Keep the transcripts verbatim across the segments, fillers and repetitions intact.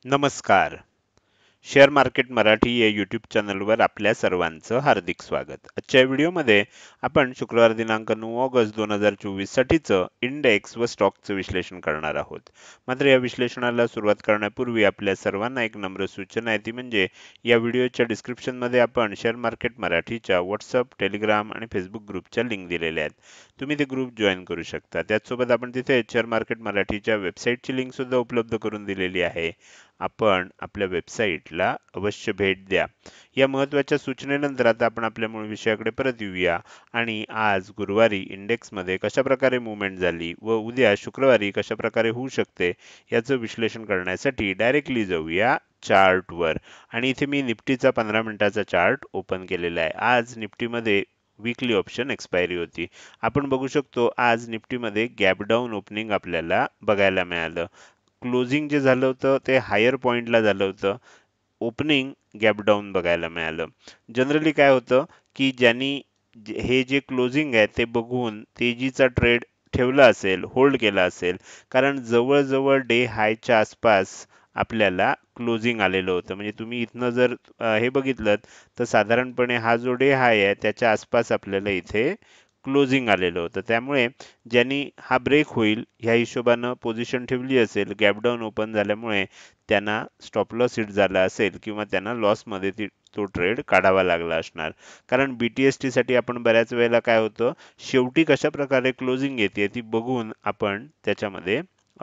नमस्कार. Share market Marathi या YouTube चॅनलवर आपल्या सर्वांचं हार्दिक स्वागत. आजच्या व्हिडिओमध्ये आपण शुक्रवार दिनांक नऊ ऑगस्ट दोन हजार चोवीस साठीचं इंडेक्स व स्टॉकचं विश्लेषण करणार आहोत. मात्र या विश्लेषणाला सुरुवात करण्यापूर्वी आपल्या सर्वांना एक नम्र सूचना आहे, ती म्हणजे या व्हिडिओच्या डिस्क्रिप्शनमध्ये आपण शेअर मार्केट मराठीच्या व्हॉट्सअप, टेलिग्राम आणि फेसबुक ग्रुपच्या लिंक दिलेल्या आहेत. तुम्ही ते ग्रुप जॉईन करू शकता. त्याचसोबत आपण तिथे शेअर मार्केट मराठीच्या वेबसाईटची लिंक सुद्धा उपलब्ध करून दिलेली आहे. आपण आपल्या वेबसाईटला अवश्य भेट द्या. या महत्त्वाच्या सूचनेनंतर आता आपण आपल्या मूळ विषयाकडे परत येऊया आणि आज गुरुवारी इंडेक्समध्ये कशा प्रकारे मूव्हमेंट झाली व उद्या शुक्रवारी कशा प्रकारे होऊ शकते याचं विश्लेषण करण्यासाठी डायरेक्टली जाऊया चार्टवर. आणि इथे मी निफ्टीचा पंधरा मिनिटाचा चार्ट ओपन केलेला आहे. आज निफ्टीमध्ये वीकली ऑप्शन एक्सपायरी होती. आपण बघू शकतो आज निफ्टीमध्ये गॅप डाऊन ओपनिंग आपल्याला बघायला मिळालं. क्लोजिंग जे झालं होतं ते हायर पॉइंटला झालं होतं. ओपनिंग गॅप डाऊन बघायला मिळालं. जनरली काय होतं की ज्यांनी जे- हे जे क्लोजिंग आहे ते बघून तेजीचा ट्रेड ठेवला असेल, होल्ड केला असेल, कारण जवळजवळ डे हायच्या आसपास आपल्याला क्लोजिंग आलेलं होतं. म्हणजे तुम्ही इथनं जर अ, हे बघितलं तर साधारणपणे हा जो डे हाय आहे त्याच्या आसपास आपल्याला इथे क्लोजिंग आलेलं होतं. त्यामुळे ज्यांनी हा ब्रेक होईल ह्या हिशोबानं पोझिशन ठेवली असेल, गॅप डाऊन ओपन झाल्यामुळे त्यांना स्टॉप लॉस हिट झाला असेल किंवा त्यांना लॉसमध्ये ती तो ट्रेड काढावा लागला असणार. कारण बी टी एस टीसाठी आपण बऱ्याच वेळेला काय होतं, शेवटी कशा प्रकारे क्लोजिंग येते ती बघून आपण त्याच्यामध्ये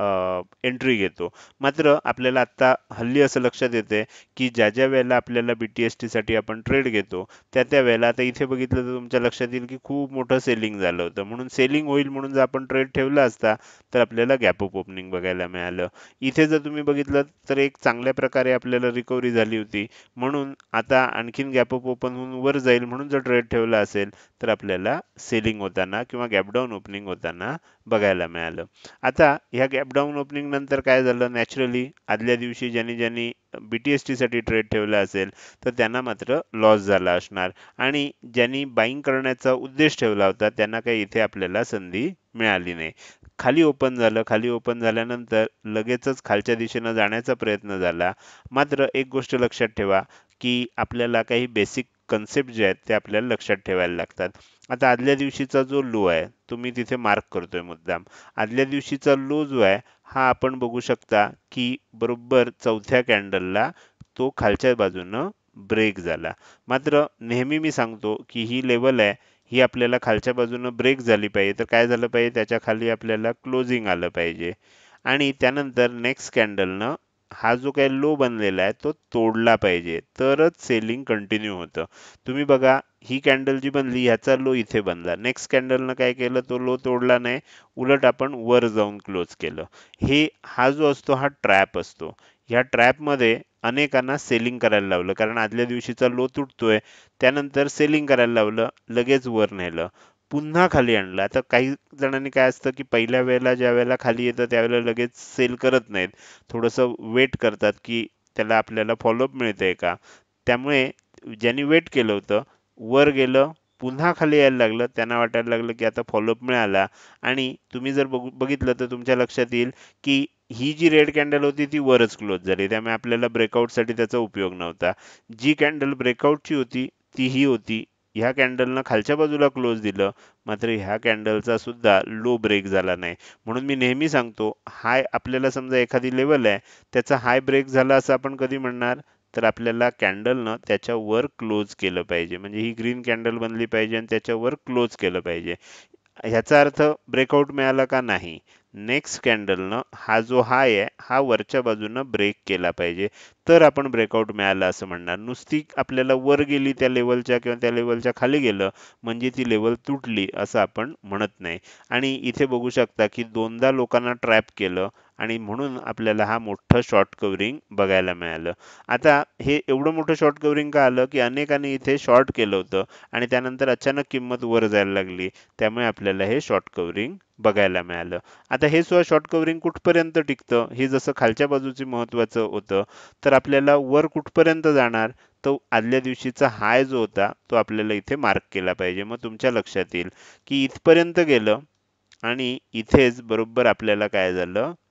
एंट्री घेतो. मात्र आपल्याला आत्ता हल्ली असं लक्षात येते की ज्या ज्या वेळेला आपल्याला बी टी एस टीसाठी आपण ट्रेड घेतो त्या त्या वेळेला आता इथे बघितलं तर तुमच्या लक्षात येईल की खूप मोठं सेलिंग झालं होतं. म्हणून सेलिंग होईल म्हणून जर आपण ट्रेड ठेवला असता तर आपल्याला गॅप अप ओपनिंग बघायला मिळालं. इथे जर तुम्ही बघितलं तर एक चांगल्या प्रकारे आपल्याला रिकव्हरी झाली होती. म्हणून आता आणखीन गॅप अप ओपन होऊन वर जाईल म्हणून जर ट्रेड ठेवला असेल तर आपल्याला सेलिंग होताना किंवा गॅप डाऊन ओपनिंग होताना बघायला मिळालं. आता ह्या गॅप डाऊन ओपनिंग नंतर काय झालं, नॅचरली आदल्या दिवशी ज्यांनी ज्यांनी बी टी एस टीसाठी ट्रेड ठेवला असेल तर त्यांना मात्र लॉस झाला असणार आणि ज्यांनी बाईंग करण्याचा उद्देश ठेवला होता त्यांना काही इथे आपल्याला संधी मिळाली नाही. खाली ओपन झालं. खाली ओपन झाल्यानंतर लगेचच खालच्या दिशेनं जाण्याचा प्रयत्न झाला. मात्र एक गोष्ट लक्षात ठेवा की आपल्याला काही बेसिक कन्सेप्ट जे आहेत ते आपल्याला लक्षात ठेवायला लागतात. आता आदल्या दिवशीचा जो लो आहे तो मी तिथे मार्क करतोय मुद्दाम. आदल्या दिवशीचा लो जो आहे हा आपण बघू शकता की बरोबर चौथ्या कॅन्डलला तो खालच्या बाजूनं ब्रेक झाला. मात्र नेहमी मी सांगतो की ही लेवल आहे, ही आपल्याला खालच्या बाजूनं ब्रेक झाली पाहिजे तर काय झालं पाहिजे, त्याच्या खाली आपल्याला क्लोजिंग आलं पाहिजे आणि त्यानंतर नेक्स्ट कॅन्डलनं हा जो काही लो बनलेला आहे तो तोडला पाहिजे तरच सेलिंग कंटिन्यू होतं. तुम्ही बघा ही कॅन्डल जी बनली ह्याचा लो इथे बनला. नेक्स्ट कॅन्डलनं काय केलं, तो लो तोडला नाही, उलट आपण वर जाऊन क्लोज केलं. हे हा जो असतो हा ट्रॅप असतो. ह्या ट्रॅपमध्ये अनेकांना सेलिंग करायला लावलं कारण आदल्या दिवशीचा लो तुटतोय, त्यानंतर सेलिंग करायला लावलं, लगेच वर नेलं, पुन्हा खाली आणलं. आता काही जणांनी काय असतं की पहिल्या वेळेला ज्या वेळेला खाली येतं त्यावेळेला लगेच सेल करत नाहीत, थोडंसं वेट करतात की त्याला आपल्याला फॉलोअप मिळतंय का. त्यामुळे ज्यांनी वेट केलं होतं, वर गेलं, पुन्हा खाली यायला लागलं, त्यांना वाटायला लागलं की आता फॉलोअप मिळाला आणि तुम्ही जर बघू बघितलं तर तुमच्या लक्षात येईल की ही जी रेड कॅन्डल होती ती वरच क्लोज झाली. त्यामुळे आपल्याला ब्रेकआउटसाठी त्याचा उपयोग नव्हता. जी कॅन्डल ब्रेकआउटची होती ती ही होती. ह्या कॅन्डलनं खालच्या बाजूला क्लोज दिलं, मात्र ह्या कॅन्डलचा सुद्धा लो ब्रेक झाला नाही. म्हणून मी नेहमी सांगतो, हाय आपल्याला समजा एखादी लेवल आहे त्याचा हाय ब्रेक झाला असं आपण कधी म्हणणार, तर आपल्याला कॅन्डलनं त्याच्यावर क्लोज केलं पाहिजे. म्हणजे ही ग्रीन कॅन्डल बनली पाहिजे आणि त्याच्यावर क्लोज केलं पाहिजे. ह्याचा अर्थ ब्रेकआउट मिळाला का नाही, नेक्स्ट कॅन्डलनं हा जो हाय आहे हा वरच्या बाजूनं ब्रेक केला पाहिजे तर आपण ब्रेकआउट मिळालं असं म्हणणार. नुसती आपल्याला वर गेली त्या लेवलच्या किंवा त्या लेवलच्या खाली गेलं म्हणजे ती लेवल तुटली असं आपण म्हणत नाही. आणि इथे बघू शकता की दोनदा लोकांना ट्रॅप केलं आणि म्हणून आपल्याला हा मोठं शॉर्ट कव्हरिंग बघायला मिळालं. आता हे एवढं मोठं शॉर्ट कव्हरिंग का आलं की अनेकांनी इथे शॉर्ट केलं होतं आणि त्यानंतर अचानक किंमत वर जायला लागली, त्यामुळे आपल्याला हे शॉर्ट कव्हरिंग बघायला मिळालं. आता हे सुद्धा शॉर्ट कव्हरिंग कुठपर्यंत टिकतं, हे जसं खालच्या बाजूची महत्वाचं होतं तर आपल्याला वर कुठपर्यंत जाणार, तो आदल्या दिवशीचा हाय जो होता तो आपल्याला इथे मार्क केला पाहिजे. मग तुमच्या लक्षात येईल की इथपर्यंत गेलं आणि इथेच बरोबर आपल्याला काय झालं,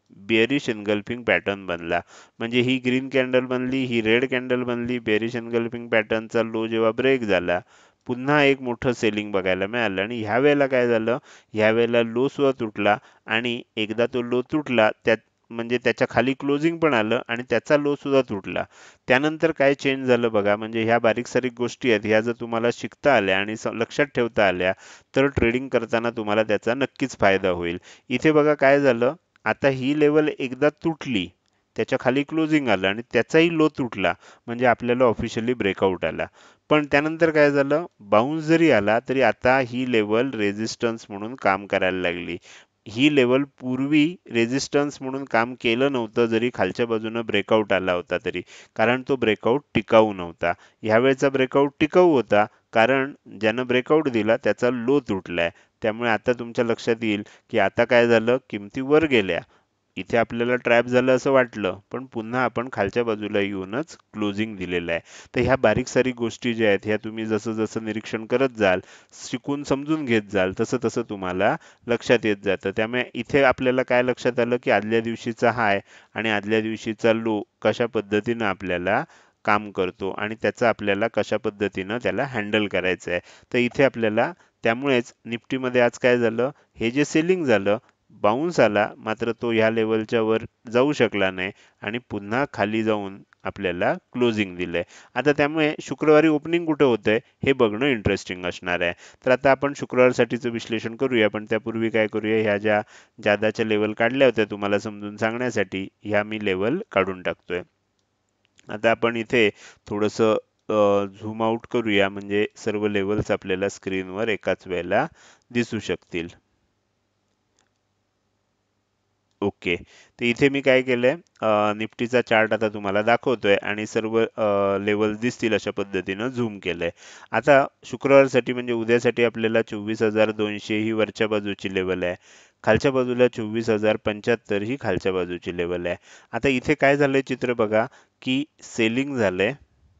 बेरिश एनगल्फिंग पॅटर्न बनला. म्हणजे ही ग्रीन कॅन्डल बनली, ही रेड कॅन्डल बनली. बेरिश एनगल्फिंग पॅटर्नचा लो जेव्हा ब्रेक झाला, पुन्हा एक मोठं सेलिंग बघायला मिळालं आणि ह्या वेळेला काय झालं, ह्या वेळेला लो सुद्धा तुटला आणि एकदा तो लो तुटला त्यात म्हणजे त्याच्या खाली क्लोजिंग पण आलं आणि त्याचा लो सुद्धा तुटला. त्यानंतर काय चेंज झालं बघा. म्हणजे ह्या बारीक सारीक गोष्टी आहेत, ह्या जर तुम्हाला शिकता आल्या आणि स- लक्षात ठेवता आल्या तर ट्रेडिंग करताना तुम्हाला त्याचा नक्कीच फायदा होईल. इथे बघा काय झालं, आता ही लेवल एकदा तुटली, त्याच्या खाली क्लोजिंग आलं आणि त्याचाही लो तुटला, म्हणजे आपल्याला ऑफिशियली ब्रेकआउट आला. पण त्यानंतर काय झालं, बाउन्स जरी आला तरी आता ही लेवल रेझिस्टन्स म्हणून काम करायला लागली. ही लेवल पूर्वी रेझिस्टन्स म्हणून काम केलं नव्हतं जरी खालच्या बाजूनं ब्रेकआउट आला होता तरी, कारण तो ब्रेकआउट टिकाऊ नव्हता. ह्यावेळेचा ब्रेकआउट टिकाऊ होता, कारण ज्यानं ब्रेकआउट दिला त्याचा लो तुटलाय. त्यामुळे आता तुमच्या लक्षात येईल की आता काय झालं, किमती वर गेल्या. इथे आपल्याला ट्रॅप झालं असं वाटलं, पण पुन्हा आपण खालच्या बाजूला येऊनच क्लोजिंग दिलेलं आहे. तर ह्या बारीक सारीक गोष्टी ज्या आहेत ह्या तुम्ही जसं जसं निरीक्षण करत जाल, शिकून समजून घेत जाल, तसं तसं तुम्हाला लक्षात येत जातं. त्यामुळे इथे आपल्याला काय लक्षात आलं की आदल्या दिवशीचा हाय आणि आदल्या दिवशीचा लो कशा पद्धतीनं आपल्याला काम करतो आणि त्याचं आपल्याला कशा पद्धतीनं त्याला हँडल करायचं आहे. तर इथे आपल्याला त्यामुळेच निफ्टीमध्ये आज काय झालं, हे जे सेलिंग झालं, बाउन्स आला, मात्र तो ह्या लेवलच्या वर जाऊ शकला नाही आणि पुन्हा खाली जाऊन आपल्याला क्लोजिंग दिलंय. आता त्यामुळे शुक्रवारी ओपनिंग कुठे होतंय हे बघणं इंटरेस्टिंग असणार आहे. तर आता आपण शुक्रवारसाठीचं विश्लेषण करूया, पण त्यापूर्वी काय करूया, ह्या ज्या जादाच्या लेवल काढल्या होत्या तुम्हाला समजून सांगण्यासाठी, ह्या मी लेवल काढून टाकतोय. आता आपण इथे थोडंसं झूम आउट करूया, म्हणजे सर्व लेवल्स आपल्याला स्क्रीनवर एकाच वेळेला दिसू शकतील. ओके. तर इथे मी काय केलंय, अ, निफ्टीचा चार्ट आता तुम्हाला दाखवतोय आणि सर्व लेवल दिसतील अशा पद्धतीनं झूम केलंय. आता शुक्रवारसाठी म्हणजे उद्यासाठी आपल्याला चोवीस हजार दोनशे ही वरच्या बाजूची लेवल आहे. खालच्या बाजूला चोवीस हजार पंच्याहत्तर ही खालच्या बाजूची लेवल आहे. आता इथे काय झालंय चित्र बघा, की सेलिंग झालंय,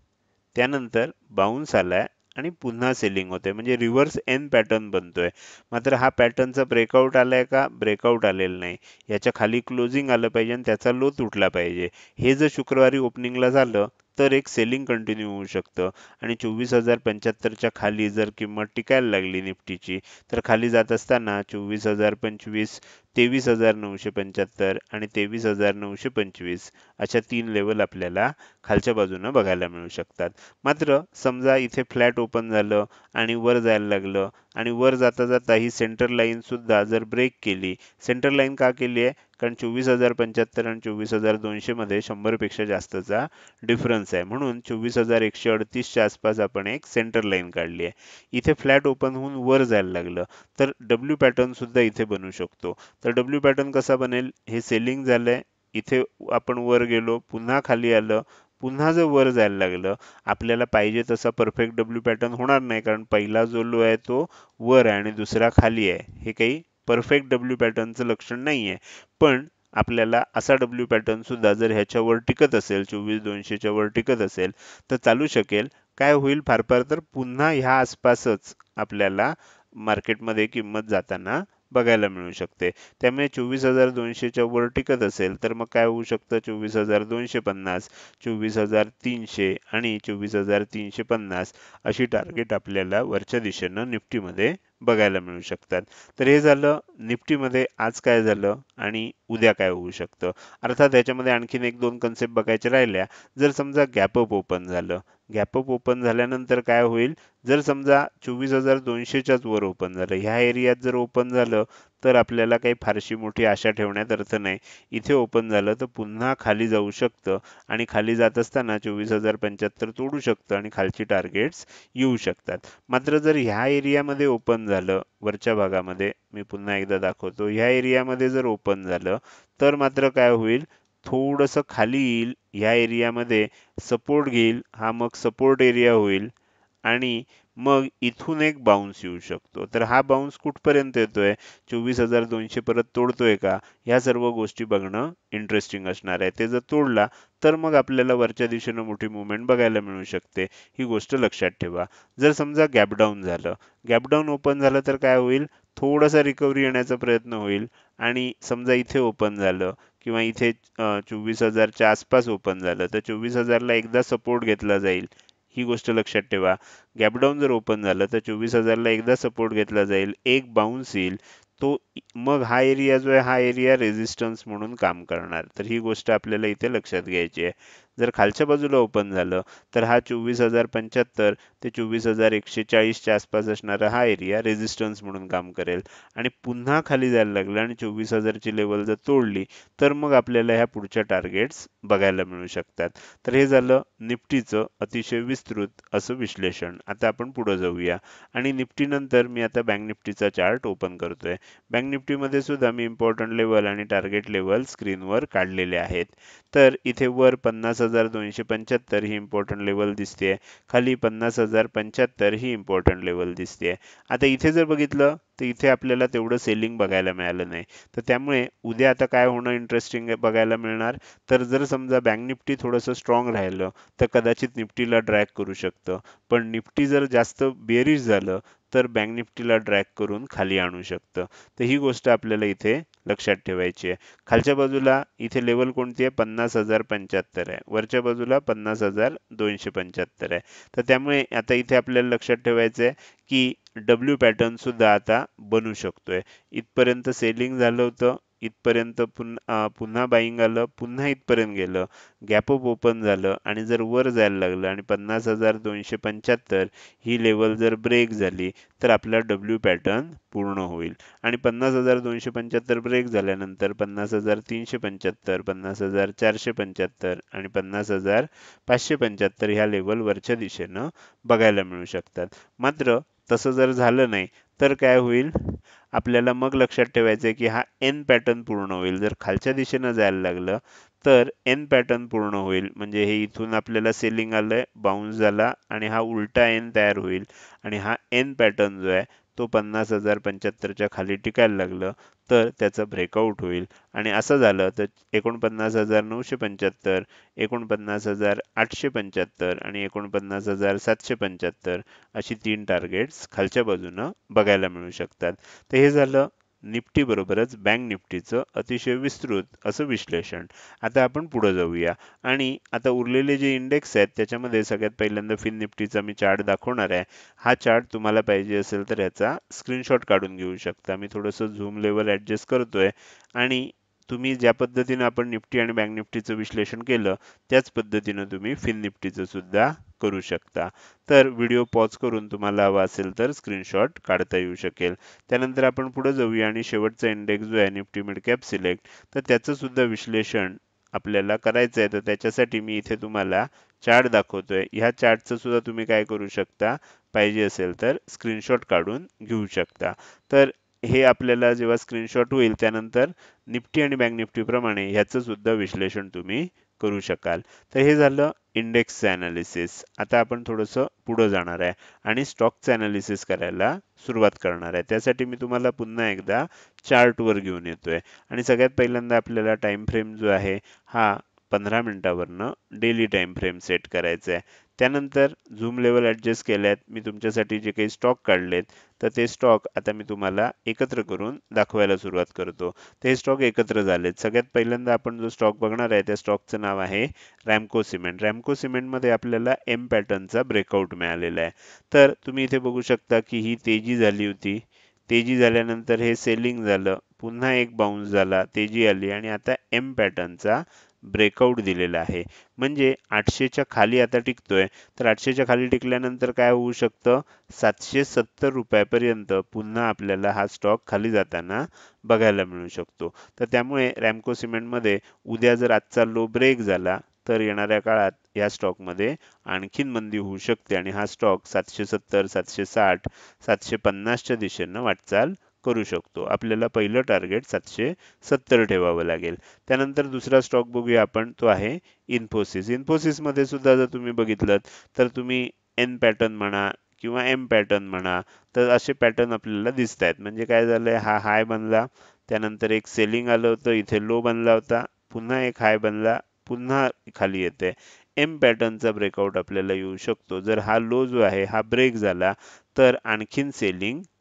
त्यानंतर बाउन्स आलाय आणि पुन्हा सेलिंग होते, म्हणजे रिव्हर्स एन पॅटर्न बनतोय. मात्र हा पॅटर्नचा ब्रेकआउट आलाय का, ब्रेकआउट आलेला नाही. याच्या खाली क्लोजिंग आलं पाहिजे आणि त्याचा लो तुटला पाहिजे. हे जर शुक्रवारी ओपनिंगला झालं तर एक सेलिंग कंटिन्यू होऊ शकतं आणि चोवीस हजार पंच्याहत्तरच्या खाली जर किंमत टिकायला लागली निफ्टीची, तर खाली जात असताना चोवीस हजार पंचवीस, तेवीस हजार नऊशे पंच्याहत्तर आणि तेवीस हजार नऊशे पंचवीस अशा तीन लेवल आपल्याला खालच्या बाजूनं बघायला मिळू शकतात. मात्र समजा इथे फ्लॅट ओपन झालं आणि वर जायला लागलं आणि वर जाता जाता ही सेंटर लाईन सुद्धा जर ब्रेक केली, सेंटर लाईन का केली आहे, कारण चोवीस हजार पंच्याहत्तर आणि चोवीस हजार दोनशे मध्ये शंभर पेक्षा जास्तचा डिफरन्स आहे, म्हणून चोवीस हजार एकशे अडतीसच्या आसपास आपण एक सेंटर लाईन काढली आहे. इथे फ्लॅट ओपन होऊन वर जायला लागलं तर डब्ल्यू पॅटर्न सुद्धा इथे बनू शकतो. तर डब्ल्यू पॅटर्न कसा बनेल, हे सेलिंग झालंय, इथे आपण वर गेलो, पुन्हा खाली आलं, पुन्हा जर वर जायला लागलं, आपल्याला पाहिजे तसा परफेक्ट डब्ल्यू पॅटर्न होणार नाही, कारण पहिला जो लो आहे तो वर आहे आणि दुसरा खाली आहे. हे काही परफेक्ट डब्ल्यू पॅटर्नचं लक्षण नाहीये. पण आपल्याला असा डब्ल्यू पॅटर्न सुद्धा जर ह्याच्यावर टिकत असेल, चोवीस दोनशेच्या वर टिकत असेल तर चालू शकेल. काय होईल, फार फार तर पुन्हा ह्या आसपासच आपल्याला मार्केटमध्ये किंमत जाताना बघायला मिळू शकते. त्यामुळे चोवीस हजार दोनशेच्या वर टिकत असेल तर मग काय होऊ शकतं, चोवीस हजार दोनशे पन्नास, चोवीस हजार तीनशे आणि चोवीस हजार तीनशे पन्नास अशी टार्गेट आपल्याला वरच्या दिशेनं निफ्टीमध्ये बघायला मिळू शकतात. तर हे झालं निफ्टीमध्ये आज काय झालं आणि उद्या काय होऊ शकतं. अर्थात याच्यामध्ये आणखीन एक दोन कन्सेप्ट बघायच्या राहिल्या. जर समजा गॅप अप ओपन झालं, गॅप अप ओपन झाल्यानंतर काय होईल, जर समजा चोवीस हजार दोनशेच्याच वर ओपन झालं, ह्या एरियात जर ओपन झालं तर आपल्याला काही फारशी मोठी आशा ठेवण्यात अर्थ नाही. इथे ओपन झालं तर पुन्हा खाली जाऊ शकतं आणि खाली जात असताना चोवीस हजार पंच्याहत्तर तोडू शकतं आणि खालची टार्गेट्स येऊ शकतात. मात्र जर ह्या एरियामध्ये ओपन झालं, वरच्या भागामध्ये मी पुन्हा एकदा दाखवतो, ह्या एरियामध्ये जर ओपन झालं तर मात्र काय होईल, थोडंसं खाली येईल, ह्या एरियामध्ये सपोर्ट घेईल, हा मग सपोर्ट एरिया होईल आणि मग इथून एक बाउन्स येऊ शकतो. तर हा बाउन्स कुठपर्यंत येतोय, चोवीस हजार दोनशे परत तोडतोय का, ह्या सर्व गोष्टी बघणं इंटरेस्टिंग असणार आहे. ते जर तोडला तर मग आपल्याला वरच्या दिशेनं मोठी मुवमेंट बघायला मिळू शकते. ही गोष्ट लक्षात ठेवा. जर समजा गॅप डाऊन झालं, गॅप डाऊन ओपन झालं तर काय होईल, थोडासा रिकव्हरी येण्याचा प्रयत्न होईल आणि समजा इथे ओपन झालं, किंवा इथे चोवीस हजारच्या आसपास ओपन झालं तर चोवीस हजारला एकदा सपोर्ट घेतला जाईल, ही गोष्ट लक्षात ठेवा. गॅपडाऊन जर ओपन झालं तर चोवीस हजारला एकदा सपोर्ट घेतला जाईल, एक बाउन्स येईल, तो मग हा एरिया जो आहे हा एरिया रेझिस्टन्स म्हणून काम करणार. तर ही गोष्ट आपल्याला इथे लक्षात घ्यायची आहे. जर खालच्या बाजूला ओपन झालं तर हा चोवीस हजार पंच्याहत्तर ते चोवीस हजार एकशे चाळीसच्या आसपास असणारा हा एरिया रेझिस्टन्स म्हणून काम करेल आणि पुन्हा खाली जायला लागलं आणि चोवीस हजारची लेवल जर तोडली तर मग आपल्याला ह्या पुढच्या टार्गेट्स बघायला मिळू शकतात. तर हे झालं निफ्टीचं अतिशय विस्तृत असं विश्लेषण. आता आपण पुढे जाऊया आणि निफ्टी नंतर मी आता बँक निफ्टीचा चार्ट ओपन करतोय. बँक निफ्टीमध्ये सुद्धा मी इम्पॉर्टंट लेवल आणि टार्गेट लेवल स्क्रीनवर काढलेले आहेत. तर इथे वर पन्नास हजार दोनशे पंच्याहत्तर ही इम्पॉर्टंट लेवल दिसते, खाली पन्नास हजार पंच्याहत्तर ही इम्पॉर्टंट लेवल दिसते. आता इथे जर बघितलं तर इथे आपल्याला तेवढं सेलिंग बघायला मिळालं नाही. तर त्यामुळे उद्या आता काय होणं इंटरेस्टिंग बघायला मिळणार, तर जर समजा बँक निफ्टी थोडंसं स्ट्रॉंग राहिलं तर कदाचित निफ्टीला ड्रॅग करू शकतं. पण निफ्टी जर जास्त बेरिश झालं तर बँक निफ्टीला ड्रॅग करून खाली आणू शकतं. तर ही गोष्ट आपल्याला इथे लक्षात ठेवायची आहे. खालच्या बाजूला इथे लेवल कोणती आहे, पन्नास हजार पंच्याहत्तर आहे, वरच्या बाजूला पन्नास हजार दोनशे पंच्याहत्तर आहे. तर त्यामुळे आता इथे आपल्याला लक्षात ठेवायचं आहे की डब्ल्यू पॅटर्न सुद्धा आता बनू शकतोय. इथपर्यंत सेलिंग झालं होतं, इथपर्यंत पुन्हा पुन्हा बाईंग आलं, पुन्हा इथपर्यंत गेलं, गॅप अप ओपन झालं आणि जर वर जायला लागलं आणि पन्नास हजार दोनशे पंच्याहत्तर ही लेवल जर ब्रेक झाली तर आपला डब्ल्यू पॅटर्न पूर्ण होईल. आणि पन्नास हजार दोनशे पंच्याहत्तर ब्रेक झाल्यानंतर पन्नास हजार तीनशे पंच्याहत्तर, पन्नास हजार चारशे पंच्याहत्तर आणि पन्नास हजार पाचशे पंच्याहत्तर ह्या लेवल वरच्या दिशेनं बघायला मिळू शकतात. मात्र तसं जर झालं नाही तर काय होईल, आपल्याला मग लक्षात ठेवायचं आहे की हा एन पॅटर्न पूर्ण होईल. जर खालच्या दिशेनं जायला लागलं तर एन पॅटर्न पूर्ण होईल, म्हणजे हे इथून आपल्याला सेलिंग आलंय, बाउन्स झाला आणि हा उलटा एन तयार होईल आणि हा एन पॅटर्न जो आहे तो पन्नास हजार पंच्याहत्तरच्या खाली टिकायला लागलं तर त्याचा ब्रेकआउट होईल. आणि असं झालं तर एकोणपन्नास हजार नऊशे पंच्याहत्तर, एकोणपन्नास हजार आठशे पंच्याहत्तर आणि एकोणपन्नास हजार सातशे पंच्याहत्तर अशी तीन टार्गेट्स खालच्या बाजूनं बघायला मिळू शकतात. तर हे झालं निफ्टी बरोबरच बँक निफ्टीचं अतिशय विस्तृत असं विश्लेषण. आता आपण पुढे जाऊया आणि आता उरलेले जे इंडेक्स आहेत त्याच्यामध्ये सगळ्यात पहिल्यांदा फिन निफ्टीचा मी चार्ट दाखवणार आहे. हा चार्ट तुम्हाला पाहिजे असेल तर याचा स्क्रीनशॉट काढून घेऊ शकता. मी थोडंसं झूम लेवल ॲडजस्ट करतोय आणि तुम्ही ज्या पद्धतीनं आपण निफ्टी आणि बँक निफ्टीचं विश्लेषण केलं त्याच पद्धतीनं तुम्ही फिन निफ्टीचं सुद्धा करू शकता. तर व्हिडिओ पॉज करून तुम्हाला हवा असेल तर स्क्रीनशॉट काढता येऊ शकेल. त्यानंतर आपण पुढे जाऊया आणि शेवटचा इंडेक्स जो आहे निफ्टी मिड कॅप सिलेक्ट, तर त्याचं सुद्धा विश्लेषण आपल्याला करायचं आहे. तर त्याच्यासाठी मी इथे तुम्हाला चार्ट दाखवतोय. ह्या चार्टचं सुद्धा तुम्ही काय करू शकता, पाहिजे असेल तर स्क्रीनशॉट काढून घेऊ शकता. तर हे आपल्याला जेव्हा स्क्रीनशॉट होईल त्यानंतर निफ्टी आणि बँक निफ्टी प्रमाणे ह्याचं सुद्धा विश्लेषण तुम्ही करू शकाल. तर हे झालं इंडेक्सचं अनालिसिस. आता आपण थोडंसं पुढे जाणार आहे आणि स्टॉकचं अनालिसिस करायला सुरुवात करणार आहे. त्यासाठी मी तुम्हाला पुन्हा एकदा चार्टवर घेऊन येतोय आणि सगळ्यात पहिल्यांदा आपल्याला टाइम फ्रेम जो आहे हा पंधरा मिनिटावरनं डेली टाइम फ्रेम सेट करायचा आहे. त्यानंतर झूम लेवल ॲडजस्ट केल्यात, मी तुमच्यासाठी जे काही स्टॉक काढलेत तर ते स्टॉक आता मी तुम्हाला एकत्र करून दाखवायला सुरुवात करतो. ते स्टॉक एकत्र झालेत. सगळ्यात पहिल्यांदा आपण जो स्टॉक बघणार आहे त्या स्टॉकचं नाव आहे रॅमको सिमेंट. रॅमको सिमेंटमध्ये आपल्याला एम पॅटर्नचा ब्रेकआउट मिळालेला आहे. तर तुम्ही इथे बघू शकता की ही तेजी झाली होती, तेजी झाल्यानंतर हे सेलिंग झालं, पुन्हा एक बाउन्स झाला, तेजी आली आणि आता एम पॅटर्नचा ब्रेकआउट दिलेला आहे. म्हणजे आठशेच्या खाली आता टिकतोय. तर आठशेच्या खाली टिकल्यानंतर काय होऊ शकतं, सातशे सत्तर रुपयापर्यंत पुन्हा आपल्याला हा स्टॉक खाली जाताना बघायला मिळू शकतो. तर त्यामुळे रॅमको सिमेंटमध्ये उद्या जर आजचा लो ब्रेक झाला तर येणाऱ्या काळात या स्टॉकमध्ये आणखीन मंदी होऊ शकते आणि हा स्टॉक सातशे सत्तर, सातशे साठ, सातशे पन्नासच्या दिशेनं वाटचाल करू शकतो. आपल्याला पहिलं टार्गेट सातशे सत्तर ठेवावं लागेल. त्यानंतर दुसरा स्टॉक बघूया आपण, तो आहे इन्फोसिस. इन्फोसिसमध्ये सुद्धा जर तुम्ही बघितलं तर तुम्ही एन पॅटर्न म्हणा किंवा एम पॅटर्न म्हणा तर असे पॅटर्न आपल्याला दिसत आहेत. म्हणजे काय झालंय, हा हाय बनला, त्यानंतर एक सेलिंग आलं होतं, इथे लो बनला होता, पुन्हा एक हाय बनला, पुन्हा खाली येते. एम पॅटर्नचा ब्रेकआउट आपल्याला येऊ शकतो. जर हा लो जो आहे हा ब्रेक झाला तर आणखीन सेलिंग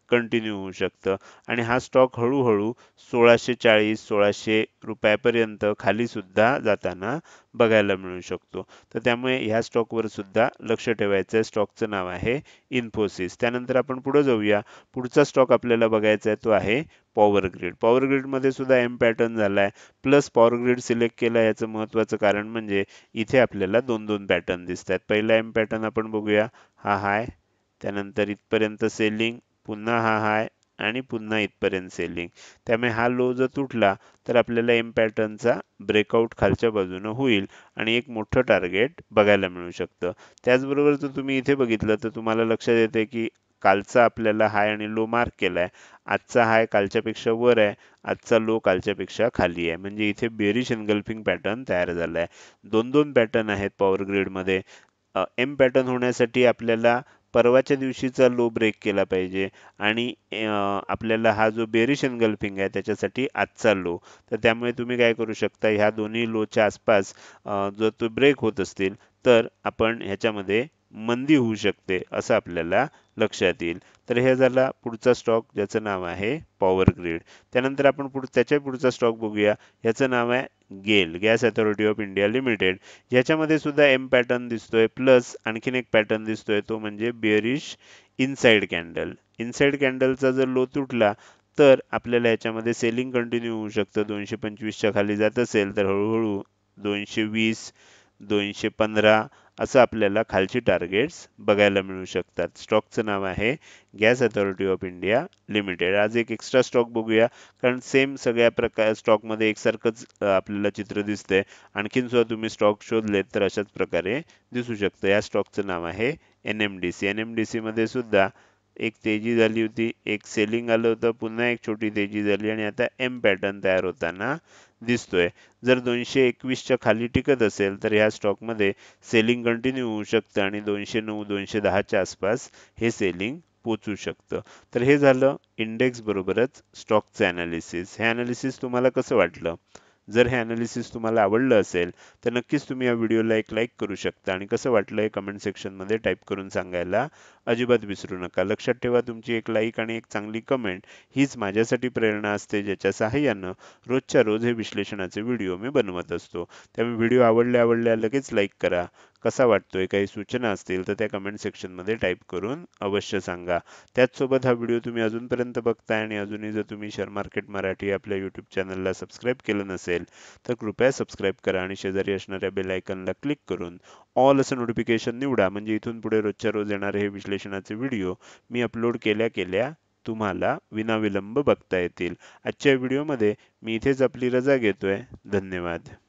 कंटिन्यू होऊ शकतं आणि हा स्टॉक हळूहळू सोळाशे चाळीस सोळाशे रुपयापर्यंत खाली सुद्धा जाताना बघायला मिळू शकतो. तर त्यामुळे ह्या स्टॉकवर सुद्धा लक्ष ठेवायचं आहे. स्टॉकचं नाव आहे इन्फोसिस. त्यानंतर आपण पुढे जाऊया. पुढचा स्टॉक आपल्याला बघायचा आहे तो आहे पॉवर ग्रिड. पॉवर ग्रिडमध्ये सुद्धा एम पॅटर्न झालाय प्लस पॉवर ग्रिड सिलेक्ट केला. याचं महत्त्वाचं कारण म्हणजे इथे आपल्याला दोन दोन पॅटर्न दिसत आहेत. पहिला एम पॅटर्न आपण बघूया, हा हाय, त्यानंतर इथपर्यंत सेलिंग, पुन्हा हा हाय आणि पुन्हा इथपर्यंत सेलिंग. त्यामुळे हा लो जर तुटला तर आपल्याला एम पॅटर्नचा ब्रेकआउट खालच्या बाजूने होईल आणि एक मोठं टार्गेट बघायला मिळू शकतं. त्याचबरोबर जर तुम्ही इथे बघितलं तर तुम्हाला लक्षात येते की कालचा आपल्याला हाय आणि लो मार्क केलाय. आजचा हाय कालच्यापेक्षा वर आहे, आजचा लो कालच्यापेक्षा खाली आहे. म्हणजे इथे बेरिश एनगल्फिंग पॅटर्न तयार झालाय. दोन दोन पॅटर्न आहेत पॉवर ग्रिडमध्ये. एम पॅटर्न होण्यासाठी आपल्याला परवाच्या दिवशीचा लो ब्रेक केला पाहिजे आणि अ, आपल्याला हा जो बेरिश एनगल्फिंग आहे त्याच्यासाठी आजचा लो. तर त्यामुळे तुम्ही काय करू शकता, ह्या दोन्ही लोच्या आसपास अ, जर तो ब्रेक होत असतील तर आपण ह्याच्यामध्ये मंदी होऊ शकते असं आपल्याला लक्षात येईल. तर हे झाला पुढचा स्टॉक ज्याचं नाव आहे पॉवर ग्रिड. त्यानंतर आपण पुढ त्याच्या पुढचा स्टॉक बघूया. ह्याचं नाव आहे GAIL, gas authority of India limited. ह्याच्यामध्ये सुद्धा एम पॅटर्न दिसतोय प्लस आणखीन एक पॅटर्न दिसतोय तो म्हणजे बेरिश इनसाइड कॅन्डल. इनसाइड कॅन्डलचा जर लो तुटला तर आपल्याला याच्यामध्ये सेलिंग कंटिन्यू होऊ शकतं. दोनशे पंचवीसच्या खाली जात असेल तर हळूहळू दोनशे वीस दोनशे पंधरा असं आपल्याला खालची टार्गेट्स बघायला मिळू शकतात. स्टॉकचं नाव आहे gas authority of India limited. आज एक एक्स्ट्रा स्टॉक बघूया कारण सेम सगळ्या प्रकार स्टॉकमध्ये एकसारखंच अ, आपल्याला चित्र दिसतंय. आणखीन सुद्धा तुम्ही स्टॉक शोधलेत तर अशाच प्रकारे दिसू शकतं. या स्टॉकचं नाव आहे N M D C. N M D C मध्ये सुद्धा एक तेजी झाली होती, एक सेलिंग आलं होतं, पुन्हा एक छोटी तेजी झाली आणि आता एम पॅटर्न तयार होताना दिसतोय. जर दोनशे एकवीसच्या खाली टिकत असेल तर ह्या स्टॉकमध्ये सेलिंग कंटिन्यू होऊ शकतं आणि दोनशे नऊ दोनशे दहाच्या आसपास हे सेलिंग पोचू शकतं. तर हे झालं इंडेक्स बरोबरच स्टॉकचं अनालिसिस. हे अनालिसिस तुम्हाला कसं वाटलं? जर हे अनालिसिस तुम्हाला आवडलं असेल तर नक्कीच तुम्ही या व्हिडिओला एक लाईक करू शकता आणि कसं वाटलं हे कमेंट सेक्शनमध्ये टाईप करून सांगायला अजिबात विसरू नका. लक्षात ठेवा, तुमची एक लाईक आणि एक चांगली कमेंट हीच माझ्यासाठी प्रेरणा असते, ज्याच्या सहाय्यानं रोजच्या रोज हे विश्लेषणाचे व्हिडिओ मी बनवत असतो. त्यामुळे व्हिडिओ आवडल्या आवडल्या लगेच लाईक करा. कसा वाटतोय, काही सूचना असतील तर त्या कमेंट सेक्शनमध्ये टाईप करून अवश्य सांगा. त्याचसोबत हा व्हिडिओ तुम्ही अजूनपर्यंत बघताय आणि अजूनही जर तुम्ही शेअर मार्केट मराठी आपल्या यूट्यूब चॅनलला सबस्क्राईब केलं नसेल तर कृपया सबस्क्राईब करा आणि शेजारी असणाऱ्या बेल आयकॉनला क्लिक करून ऑल असं नोटिफिकेशन निवडा. म्हणजे इथून पुढे रोजच्या रोज येणारे हे विश्लेषणाचे व्हिडिओ मी अपलोड केल्या केल्या तुम्हाला विनाविलंब बघता येतील. आजच्या व्हिडिओमध्ये मी इथेच आपली रजा घेतोय. धन्यवाद.